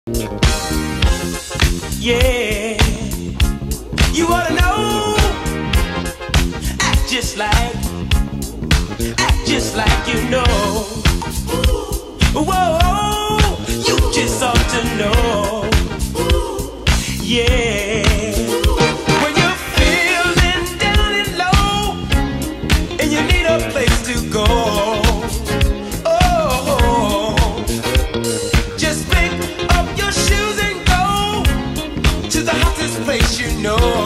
Yeah, you ought to know. Act just like you know. Whoa, you just ought to know. Yeah, when you're feeling down and low and you need a place to go. Oh, just pick up your shoes and go to the hottest place you know.